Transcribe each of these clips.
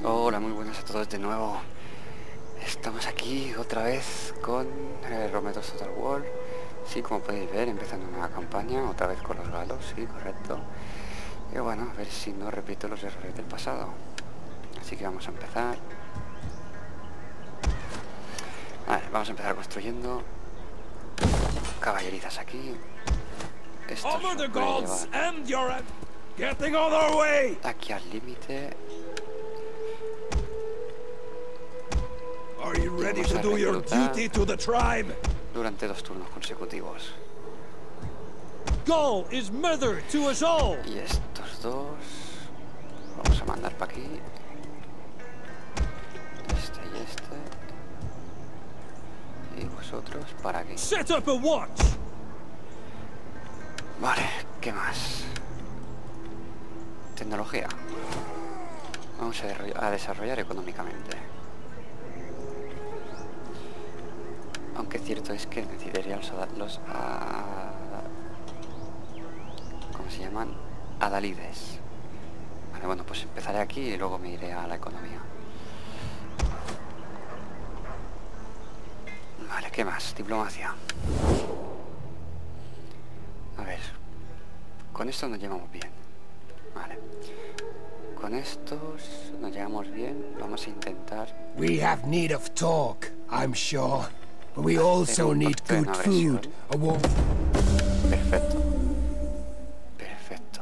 Hola, muy buenas a todos de nuevo. Estamos aquí otra vez con Rometos Total War. Sí, como podéis ver, empezando una nueva campaña, otra vez con los galos, sí, correcto. Y bueno, a ver si no repito los errores del pasado. Así que vamos a empezar. Vale, vamos a empezar construyendo caballerizas aquí. Esto se puede llevar aquí al límite. Are you ready to do your duty to the tribe? Durante 2 turnos consecutivos. Gaul is mother to us all. Y estos dos vamos a mandar para aquí. Este y este. Y vosotros para aquí. Set up a watch. Vale, ¿qué más? Tecnología. Vamos a desarrollar económicamente. Aunque cierto es que necesitaría los ¿cómo se llaman? Adalides. Vale, bueno, pues empezaré aquí y luego me iré a la economía. Vale, ¿qué más? Diplomacia. A ver. Con esto nos llevamos bien. Vale. Con estos nos llevamos bien. Vamos a intentar... We have need of talk, I'm sure. But we also need good food. Perfecto. Perfecto.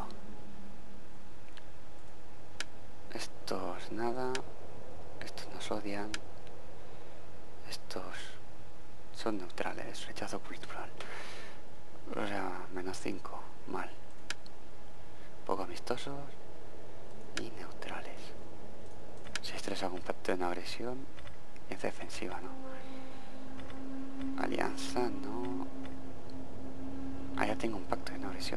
Estos nada. Estos nos odian. Estos son neutrales. Rechazo cultural. O sea, -5. Mal. Poco amistosos. Y neutrales. Si estresa algún pacto en agresión. Es defensiva, ¿no? Alianza, no. Ah, ya tengo un pacto de no agresión.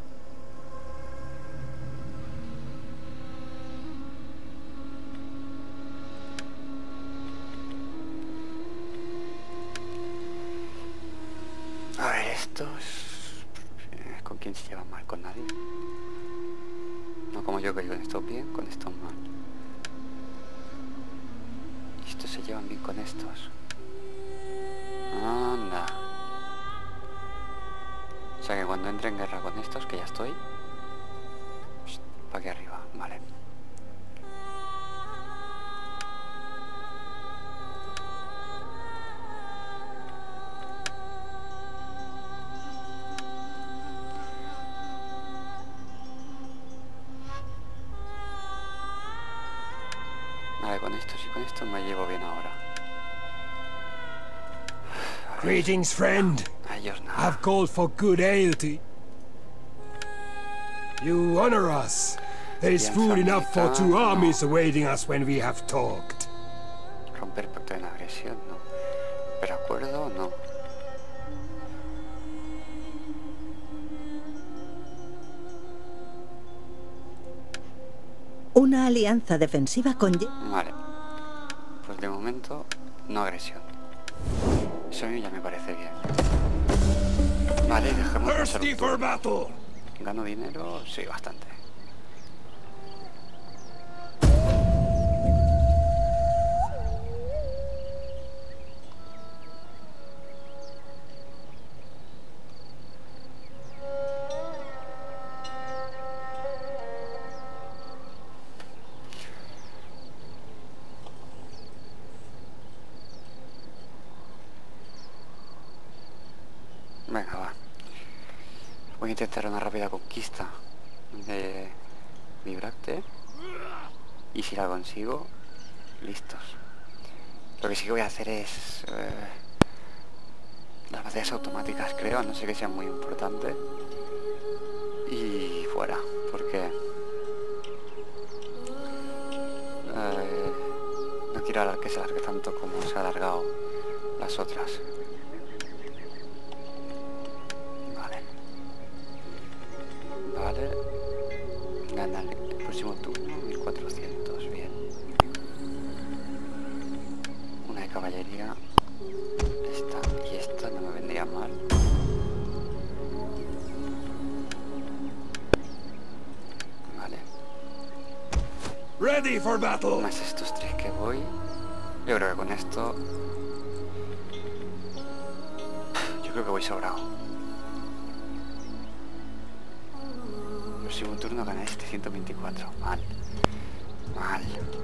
A ver, estos... ¿Con quién se llevan mal? ¿Con nadie? No como yo, que con estos bien, con estos mal. Y estos se llevan bien con estos. Anda. O sea que cuando entre en guerra con estos, que ya estoy, para aquí arriba, vale. Vale, con estos y con estos me llevo bien ahora. Greetings, friend. Ellos nada. I've called for good ale to... You honor us. There is food enough for 2 armies awaiting us when we have talked. Romper pacto de no agresión, no. Pero acuerdo, no. Una alianza defensiva con... Vale. Pues de momento, no agresión. Eso a mí ya me parece bien. Vale, dejemos pasar un turno. ¿Gano dinero? Sí, bastante. Venga, va. Voy a intentar una rápida conquista de Vibracte. Y si la consigo, listos. Lo que sí que voy a hacer es... las batallas automáticas, creo, a no ser que sean muy importantes. Y fuera, porque... no quiero que se alargue tanto como se ha alargado las otras. Vale, gana el próximo turno 1400, bien. Una de caballería, esta y esta no me vendría mal. Vale. ready for battle. Más estos 3 que voy. Yo creo que con esto... Yo creo que voy sobrado. Próximo turno ganáis 724. Mal. Mal.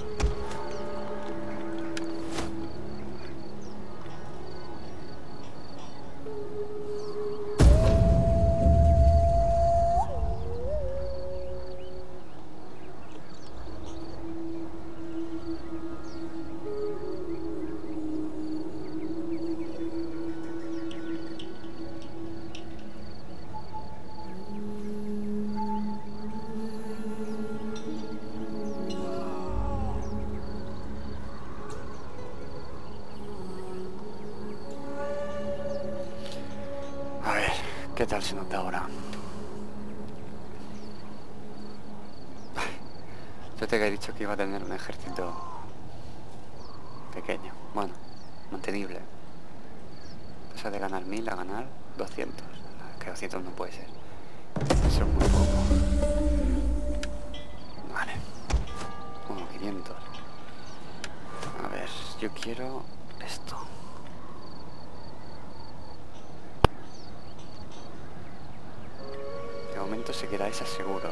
¿Qué tal se nota ahora? Yo te había dicho que iba a tener un ejército pequeño, bueno, mantenible. Pasa de ganar 1000 a ganar 200. Que 200 no puede ser. Eso es muy poco. Vale. Como 500. A ver, yo quiero esto. De momento se queda esa seguro.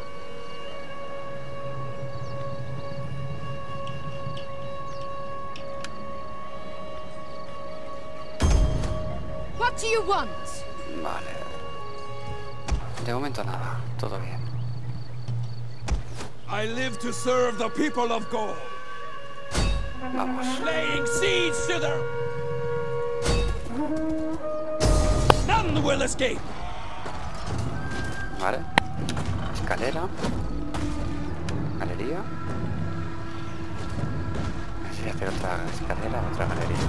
What do you want? Vale. De momento nada, todo bien. I live to serve the people of Gaul. Vamos. Laying siege to their... None will escape. Vale. Escalera. Galería. Así hacer otra escalera, otra galería.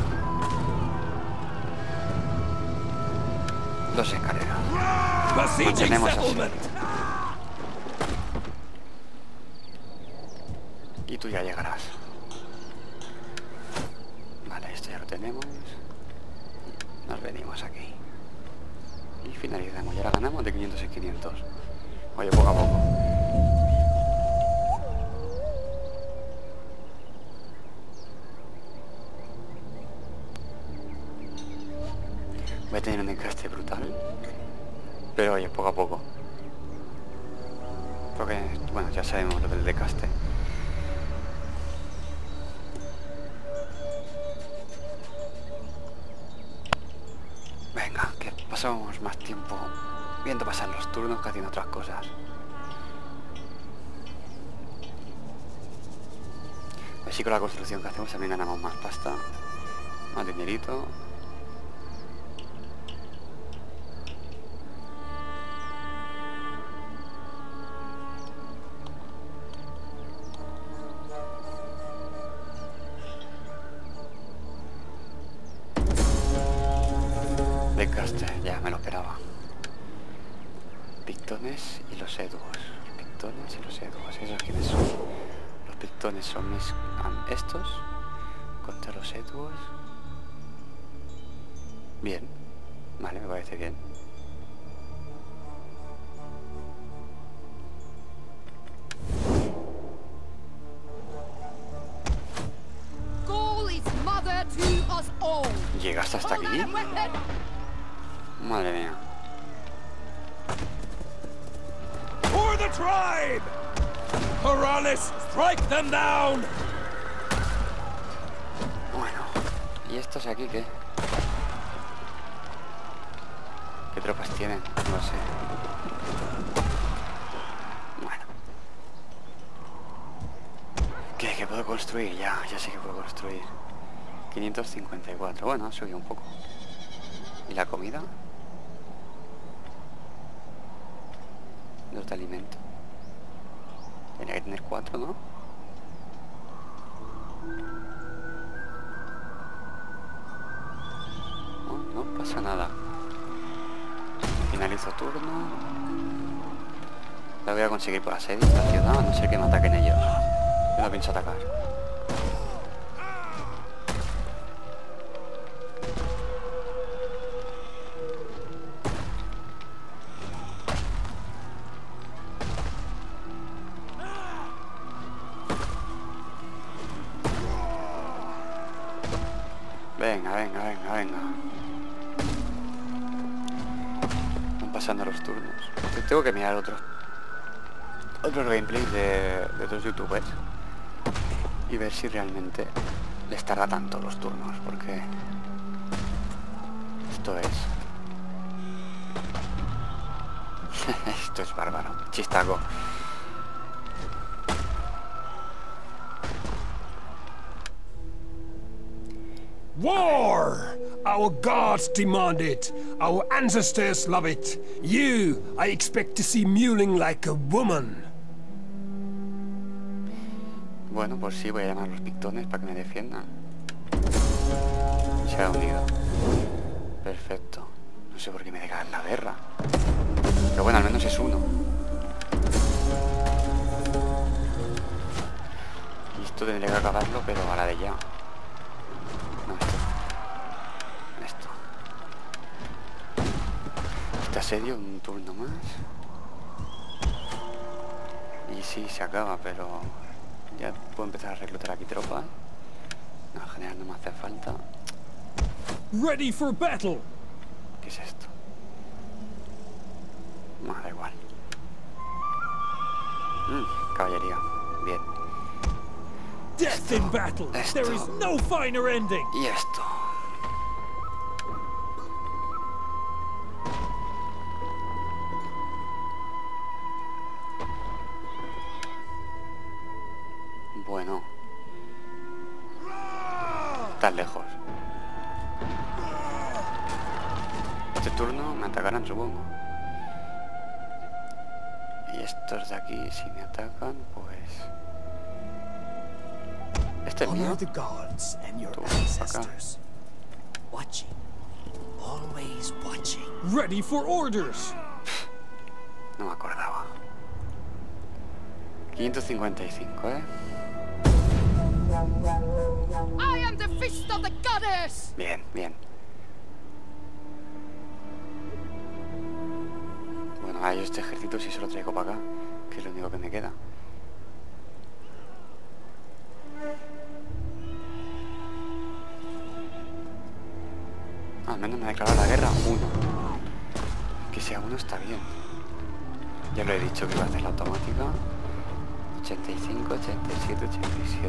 2 escaleras. Besieging Mantenemos así. settlement. Y tú ya llegarás. Vale, esto ya lo tenemos. Nos venimos aquí. Y finalizamos. Y ahora ganamos de 500 en 500. Oye, poco a poco. Voy a tener un encaste brutal. Pero oye, poco a poco. Porque, bueno, ya sabemos lo del desgaste. Venga, que pasamos más tiempo viendo pasar los turnos que haciendo otras cosas. Así con la construcción que hacemos también ganamos más pasta, más dinerito. Desgaste, ya me lo esperaba. Pictones y los eduos. Pictones y los eduos. ¿Esos quiénes son? Los pictones son estos contra los eduos. Bien. Vale, me parece bien. Gaul is mother to us all. ¿Llegaste hasta aquí? Madre mía. For the tribe! Paralis, strike them down! Bueno, ¿y estos aquí qué? ¿Qué tropas tienen? No sé. Bueno. ¿Qué puedo construir? Ya sé que puedo construir. 554. Bueno, ha subido un poco. ¿Y la comida? Los de alimento. Tenía que tener 4, ¿no? No pasa nada. Finalizo turno. La voy a conseguir por asedio esta ciudad, a no ser que me ataquen ellos. Yo no pienso atacar. Venga, venga, venga, venga. Van pasando los turnos. Tengo que mirar otros gameplays de otros youtubers y ver si realmente les tarda tanto los turnos, porque esto es esto es bárbaro, chistaco. War! Our gods demand it. Our ancestors love it. You, I expect to see mewling like a woman. Bueno, pues sí, voy a llamar a los pictones para que me defiendan. Se ha unido. Perfecto. No sé por qué me dejan la guerra. Pero bueno, al menos es uno. Y esto tendría que acabarlo, pero a la de ya. No, esto. Este asedio, un turno más. Y sí, se acaba, pero ya puedo empezar a reclutar aquí tropas. No, en general no me hace falta. Ready for battle. ¿Qué es esto? No, da igual. Caballería. Bien. Death in battle. Esto. There is no finer ending. Y esto. Bueno. Tan lejos. Este turno me atacarán, supongo. Y estos de aquí, si me atacan, pues... Este es mío. Honor the gods and your Tú, ancestors. Watching. Always watching. Ready for orders. No me acordaba. 555, ¿eh? I am the fist of the goddess! Bien, bien. Bueno, ahora yo este ejército sí se lo traigo para acá, que es lo único que me queda. Al menos me ha declarado la guerra uno. Que sea uno está bien. Ya lo he dicho que iba a hacer la automática. 85, 87, 87.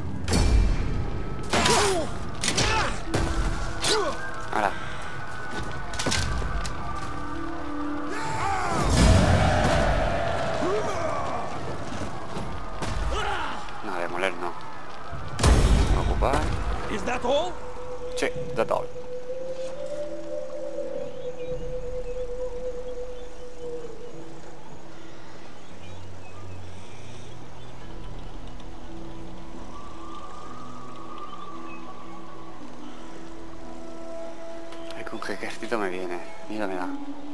Ahora. No, demoler no. Ocupar. Is that all? Sí, that's all. Ay, con qué ejército me viene. Mira, me da.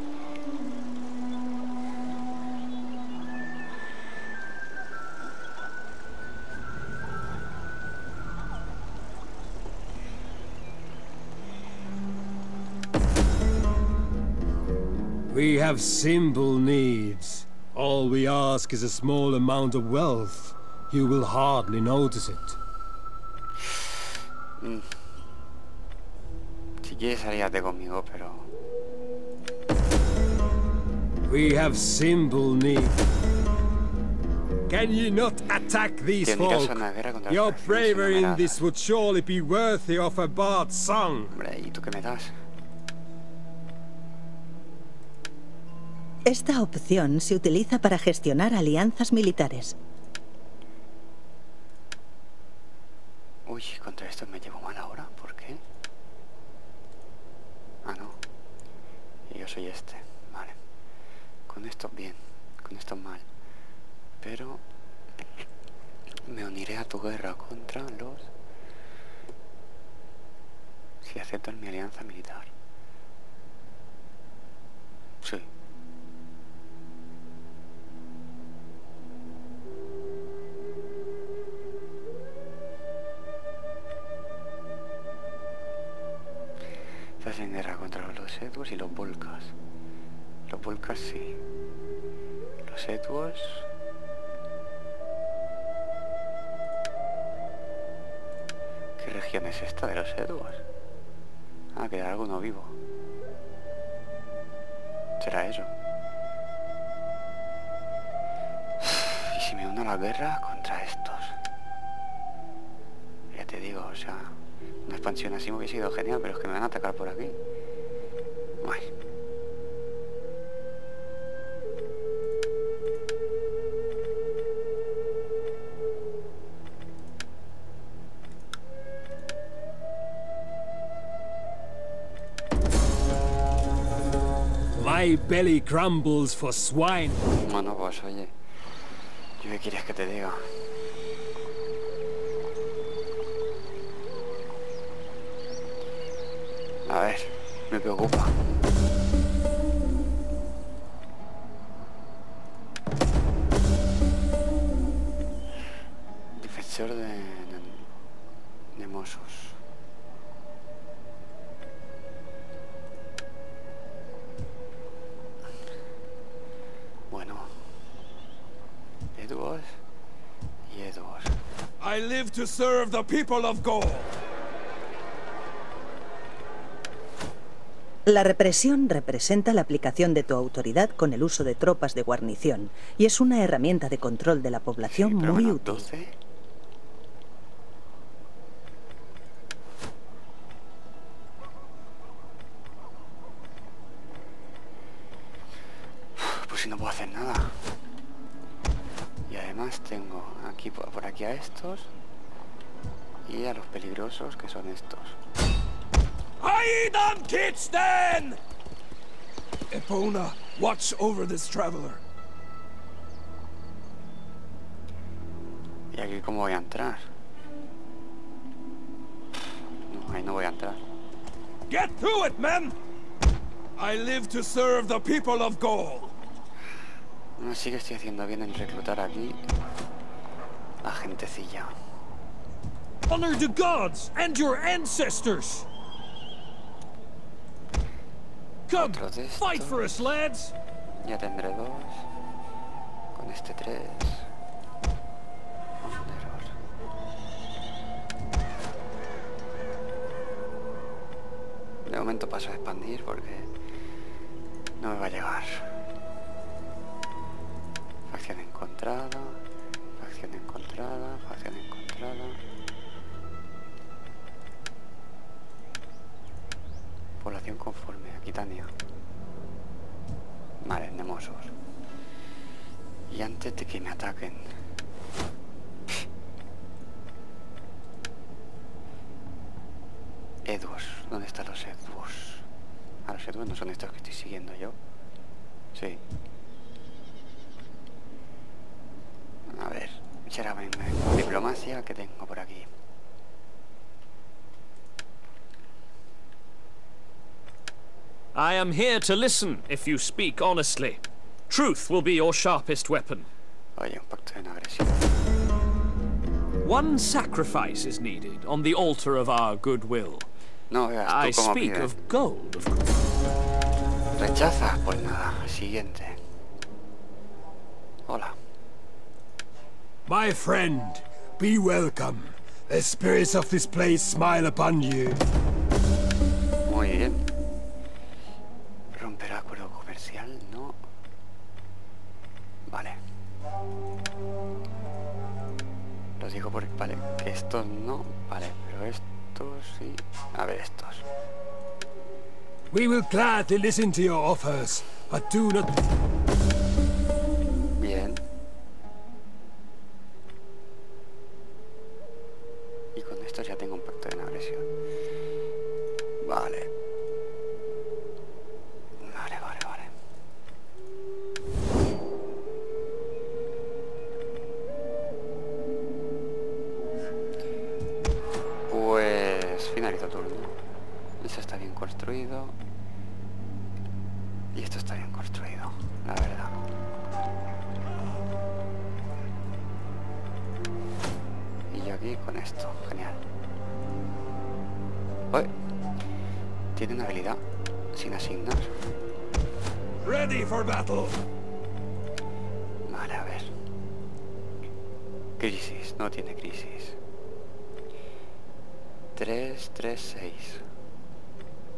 We have simple needs. All we ask is a small amount of wealth. You will hardly notice it. Si quieres aliarte conmigo, pero... We have simple needs. Can you not attack these Tendrías folk? una guerra contra Your las facciones bravery in enumeradas. this would surely be worthy of a bard's song. Hombre, ¿y tú qué me das? Esta opción se utiliza para gestionar alianzas militares. Uy, contra esto me llevo mal ahora. ¿Por qué? Ah, no. Y yo soy este. Vale. Con esto bien. Con esto mal. Pero... me uniré a tu guerra contra los... si aceptan mi alianza militar. Sí. Estás en guerra contra los Etuos y los Volcas. Los Volcas sí. Los Etuos... ¿qué región es esta de los Etuos? Ah, queda alguno vivo. ¿Será eso? ¿Y si me uno a la guerra contra estos? Ya te digo, o sea, una expansión así me hubiese sido genial, pero es que me van a atacar por aquí. Bueno. My belly grumbles for swine. Bueno, pues oye, ¿yo qué quieres que te diga? A ver, me preocupa. Defensor de Nemosos. Bueno, Edward y Edward. I live to serve the people of Gaul. La represión representa la aplicación de tu autoridad con el uso de tropas de guarnición y es una herramienta de control de la población Sí, pero muy bueno, útil. 12. Pues si no puedo hacer nada. Y además tengo aquí por aquí a estos y a los peligrosos que son estos. Aidan Kitsten! Epona, watch over this traveler. ¿Y aquí cómo voy a entrar? No, ahí no voy a entrar. Get to it, men! I live to serve the people of Gaul. No, sí que estoy haciendo bien en reclutar aquí a gentecilla. Honor the gods and your ancestors. Come, Otro de fight estos. for us, lads. Ya tendré 2. Con este 3. Un error. De momento paso a expandir porque no me va a llegar. Facción encontrada. Facción encontrada. Facción encontrada. Población conforme, Aquitania. Vale, Nemosos. Y antes de que me ataquen. Edwards, ¿dónde están los Edwards? Ah, los Edwards no son estos que estoy siguiendo yo. Sí. A ver, será diplomacia que tengo por aquí. I am here to listen if you speak honestly. Truth will be your sharpest weapon. Oye, un pacto de no agresión. One sacrifice is needed on the altar of our goodwill. No veas I tú cómo speak pide. of gold, of course. ¿Rechazas? Pues nada, siguiente. Hola. My friend, be welcome. The spirits of this place smile upon you. Muy bien. Romper acuerdo comercial, no. Vale. Lo digo porque, vale, que estos no, vale, pero estos sí. A ver, estos. We will gladly listen to your offers, but do not... Bien. Y con estos ya tengo un pacto de no agresión. Vale. Vale, vale, vale. Pues finalizo turno. Eso está bien construido. Y esto está bien construido, la verdad. Y yo aquí con esto, genial. Uy, tiene una habilidad sin asignar. Ready for battle. Vale, a ver. Crisis, no tiene crisis. 3, 3, 6.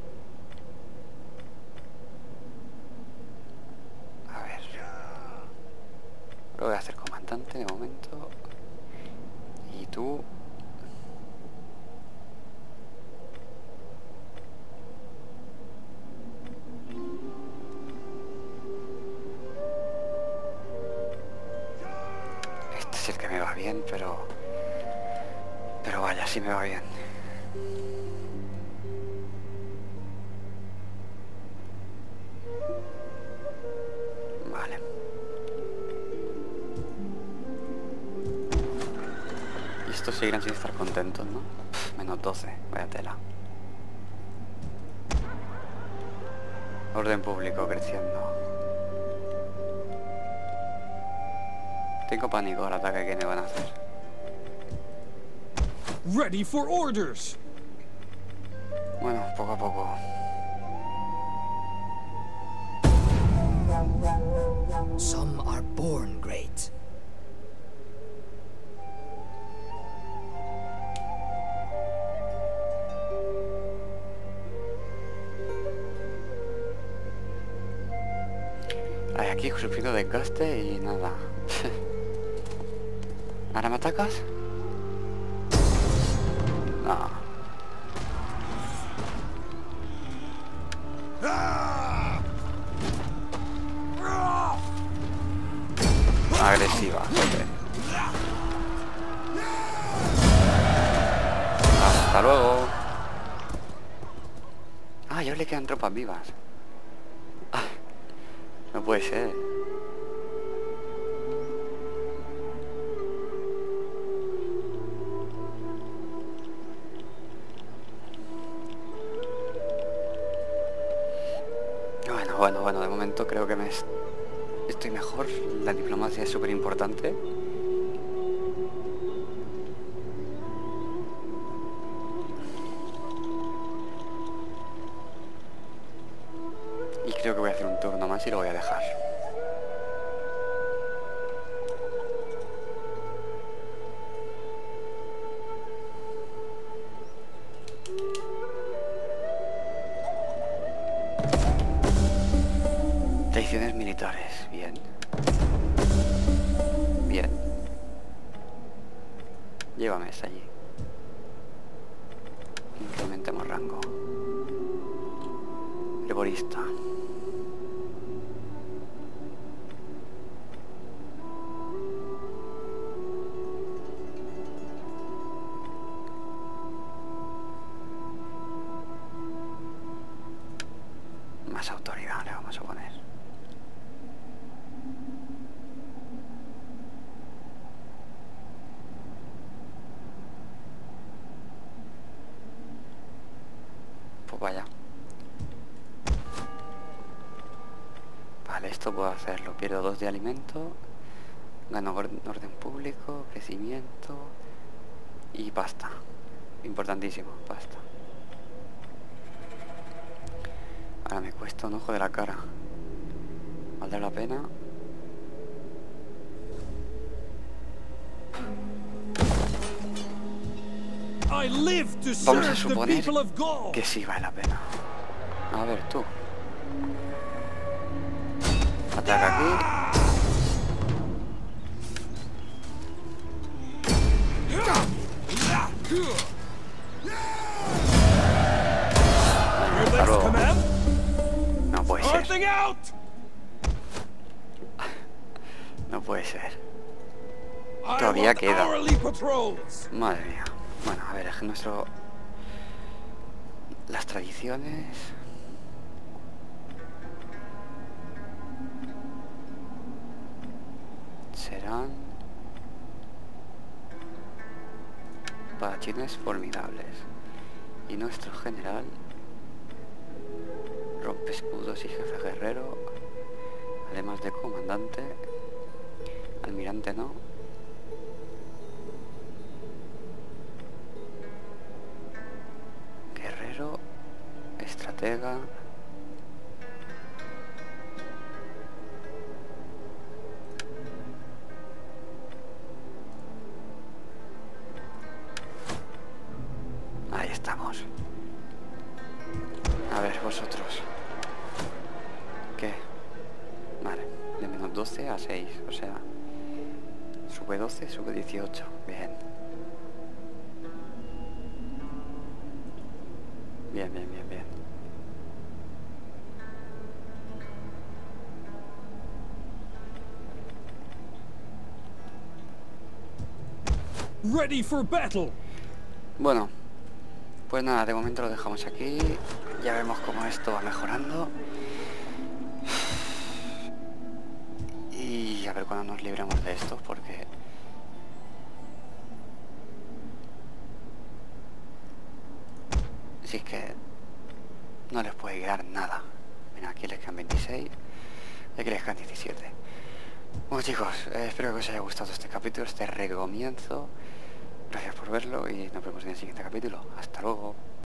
tú... Este es el que me va bien, pero vaya, sí me va bien. Vale. Y estos seguirán sin estar contentos, ¿no? Menos 12, vaya tela. Orden público creciendo. Tengo pánico al ataque que me van a hacer. Ready for orders. Bueno, poco a poco. Some are born great. Hay aquí sufrido desgaste y nada. ¿Ahora me atacas? No. Agresiva, joder. Hasta luego. Ah, ya le quedan tropas vivas. Ah, no puede ser. Bueno, de momento creo que estoy mejor. La diplomacia es súper importante. Y creo que voy a hacer un turno más y lo voy a dejar. Tradiciones militares, bien. Bien. Llévame hasta allí. Incrementemos rango. Herborista. Más autoridad le vamos a poner. Pues vaya. Vale, esto puedo hacerlo. Pierdo 2 de alimento. Gano orden público, crecimiento y pasta. Importantísimo, pasta. Ahora me cuesta un ojo de la cara. ¿Valdrá la pena? Vamos a suponer que sí vale la pena. A ver, tú. Ataca aquí. Hasta luego. No puede ser. No puede ser. Todavía queda. Madre mía. Bueno, a ver, es que las tradiciones... serán... espadachines formidables. Y nuestro general... rompe escudos y jefe guerrero. Además de comandante. Almirante no. Guerrero. Estratega. Ahí estamos. A ver, vosotros. ¿Qué? Vale, de menos 12 a 6, o sea... sube 12, sube 18, bien. Bien, bien, bien, bien. Ready for battle. Bueno, pues nada, de momento lo dejamos aquí. Ya vemos cómo esto va mejorando. Y a ver cuándo nos libremos de esto, porque... si es que no les puede quedar nada. Mira, aquí les quedan 26 y aquí les quedan 17. Bueno chicos, espero que os haya gustado este capítulo, este recomienzo. Gracias por verlo y nos vemos en el siguiente capítulo. Hasta luego.